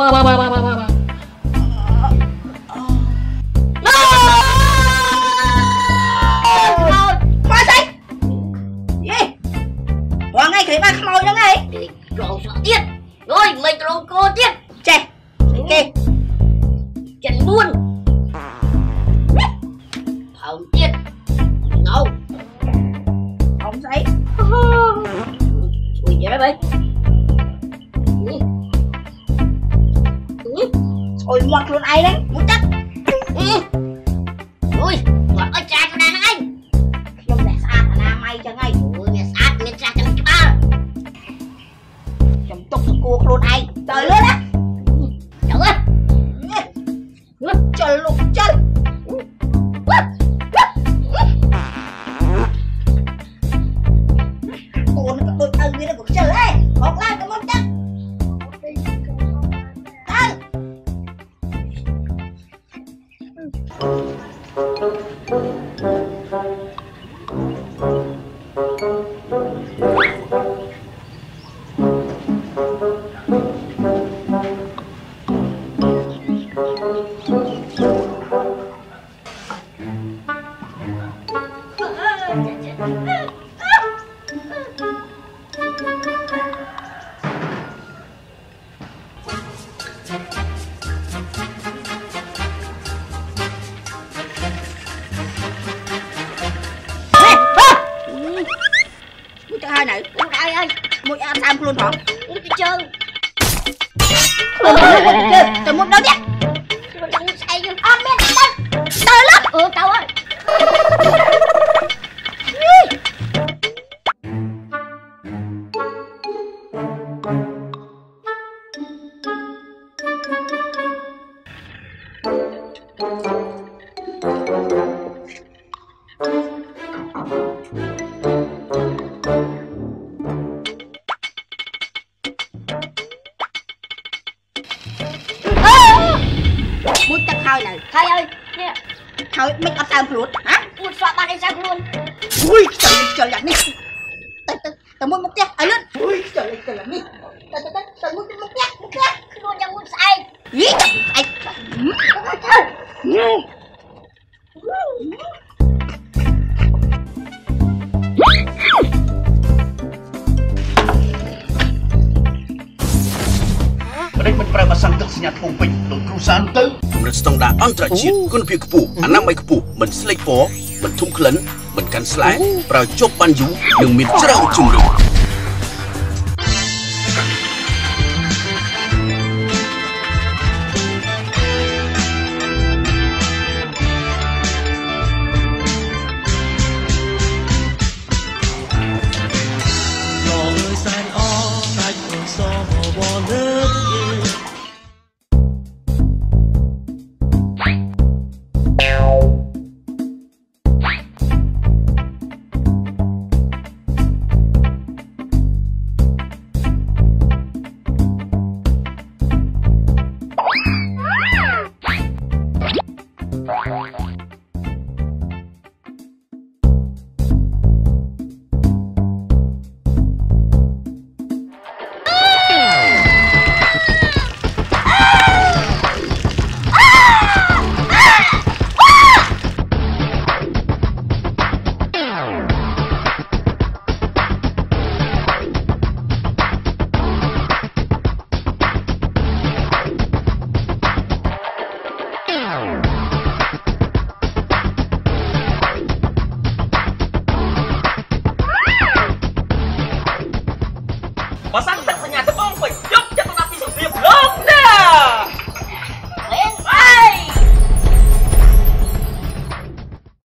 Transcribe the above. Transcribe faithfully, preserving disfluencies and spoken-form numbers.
Ôi ngọt luôn ai đấy, muốn chắc. Ừ. Ui, ngọt ơi cha cho đàn anh. Không mẹ sát là nam may cho ngay. Ui, mẹ sát mẹ cha cho cái ba. Chồng tục cô luôn ai. Trời luôn á. Trời ơi. Trời lục chân. Cô nó đôi thân với nó cuộc trời ấy. Học làm cái món chắc. Hai này, uống ai ơi, một ăn sam luôn hả? uống cái chơi. Tôi muốn đâu nhé? Tôi đang say chứ. À mẹ đây, tới lắm. Ừ, tao ơi. Muốn chắc hơi này. Hai ơi, nè. Hơi mấy con sam luôn hả? Muốn xóa ba đi sang luôn. Ui trời ơi trời lạnh đi. Tao tao tao muốn một nhát, ai lên. Ui trời ơi trời lạnh đi. Tao tao tao muốn một nhát, một nhát. Luôn đang muốn say. Ý ai. Đây mình phải pasangទឹកsenyap Phnom Penhដោយគ្រូសានទៅកម្រិតស្តង់ដារអន្តរជាតិគុណភាពខ្ពស់អនាម័យខ្ពស់មិនស្លេកពណ៌មិនធំក្លិនមិនកាន់ស្លែប្រើជប់បានយូរនិងមានច្រើនជំរឿន Pasang